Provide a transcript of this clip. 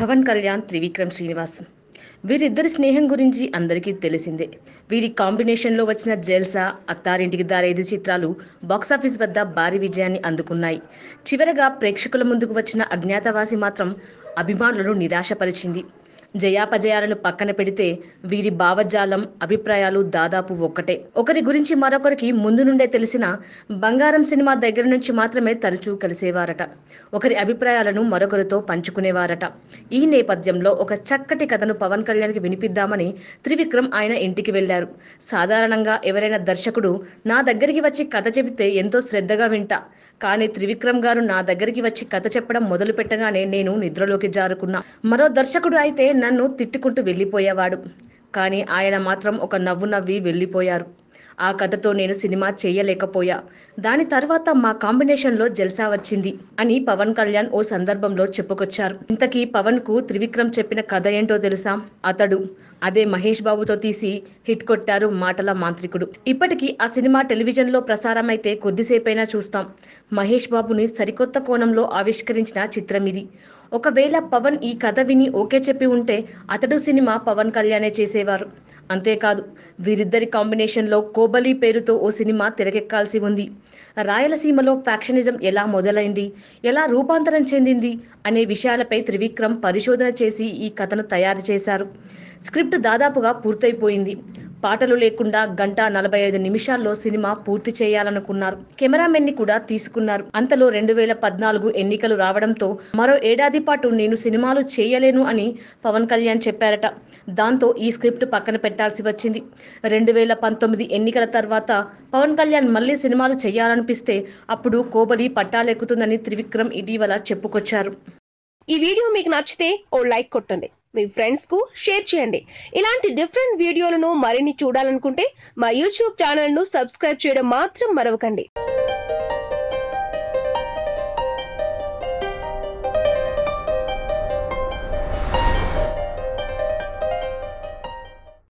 పవన్ కళ్యాణ్, త్రివిక్రమ్ శ్రీనివాస్ వీరిద్దరి స్నేహం గురించి అందరికీ తెలిసిందే. వీరి కాంబినేషన్లో వచ్చిన జల్సా, అత్తారింటికి దారేది చిత్రాలు బాక్సాఫీస్ వద్ద భారీ విజయాన్ని అందుకున్నాయి. చివరగా ప్రేక్షకుల ముందుకు వచ్చిన అజ్ఞాతవాసి మాత్రం అభిమానులను నిరాశపరిచింది. జయాపజయాలను పక్కన పెడితే వీరి భావజాలం, అభిప్రాయాలు దాదాపు ఒక్కటే. ఒకరి గురించి మరొకరికి ముందు నుండే తెలిసిన బంగారం సినిమా దగ్గర నుంచి మాత్రమే తరచూ కలిసేవారట. ఒకరి అభిప్రాయాలను మరొకరితో పంచుకునేవారట. ఈ నేపథ్యంలో ఒక చక్కటి కథను పవన్ కళ్యాణ్కి వినిపిద్దామని త్రివిక్రమ్ ఆయన ఇంటికి వెళ్లారు. సాధారణంగా ఎవరైనా దర్శకుడు నా దగ్గరికి వచ్చి కథ చెబితే ఎంతో శ్రద్ధగా వింటా. కానీ త్రివిక్రమ్ గారు నా దగ్గరికి వచ్చి కథ చెప్పడం మొదలు పెట్టగానే నేను నిద్రలోకి జారుకున్నా. మరో దర్శకుడు అయితే నన్ను తిట్టుకుంటూ వెళ్ళిపోయేవాడు. కానీ ఆయన మాత్రం ఒక నవ్వు నవ్వి వెళ్ళిపోయారు. ఆ కథతో నేను సినిమా చేయలేకపోయా. దాని తర్వాత మా కాంబినేషన్లో జల్సా వచ్చింది అని పవన్ కళ్యాణ్ ఓ సందర్భంలో చెప్పుకొచ్చారు. ఇంతకీ పవన్ కు త్రివిక్రమ్ చెప్పిన కథ ఏంటో తెలుసా? అతడు అదే మహేష్ బాబుతో తీసి హిట్ కొట్టారు మాటల మాంత్రికుడు. ఇప్పటికీ ఆ సినిమా టెలివిజన్లో ప్రసారమైతే కొద్దిసేపైనా చూస్తాం. మహేష్ బాబుని సరికొత్త కోణంలో ఆవిష్కరించిన చిత్రం ఇది. ఒకవేళ పవన్ ఈ కథ విని ఓకే చెప్పి ఉంటే అతడు సినిమా పవన్ కళ్యాణే చేసేవారు. అంతేకాదు, వీరిద్దరి కాంబినేషన్లో కోబలి పేరుతో ఓ సినిమా తెరకెక్కాల్సి ఉంది. రాయలసీమలో ఫ్యాక్షనిజం ఎలా మొదలైంది, ఎలా రూపాంతరం చెందింది అనే విషయాలపై త్రివిక్రమ్ పరిశోధన చేసి ఈ కథను తయారు చేశారు. స్క్రిప్ట్ దాదాపుగా పూర్తయిపోయింది. పాటలు లేకుండా 1:45 సినిమా పూర్తి చేయాలనుకున్నారు. కెమెరామెన్ని కూడా తీసుకున్నారు. అంతలో 2014 ఎన్నికలు రావడంతో మరో ఏడాది పాటు నేను సినిమాలు చేయలేను అని పవన్ కళ్యాణ్ చెప్పారట. దాంతో ఈ స్క్రిప్ట్ పక్కన పెట్టాల్సి వచ్చింది. 2019 ఎన్నికల తర్వాత పవన్ కళ్యాణ్ మళ్ళీ సినిమాలు చేయాలనిపిస్తే అప్పుడు కోబలి పట్టాలెక్కుతుందని త్రివిక్రమ్ ఇటీవల చెప్పుకొచ్చారు. ఈ వీడియో మీకు నచ్చితే ఓ లైక్ కొట్టండి. మీ ఫ్రెండ్స్ కు షేర్ చేయండి. ఇలాంటి డిఫరెంట్ వీడియోలను మరిన్ని చూడాలనుకుంటే మా యూట్యూబ్ ఛానల్ ను సబ్స్క్రైబ్ చేయడం మాత్రం మరవకండి.